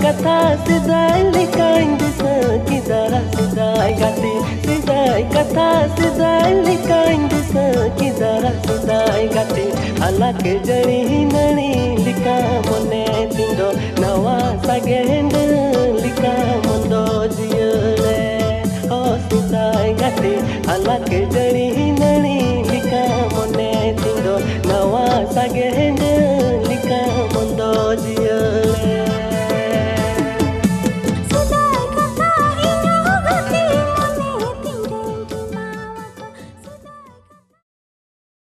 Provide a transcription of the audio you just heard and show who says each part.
Speaker 1: kata sedai likain desa kita sedai gati sedai kata sedai likain desa kita sedai gati alak jani nani lika mone tindo nawa sagend lika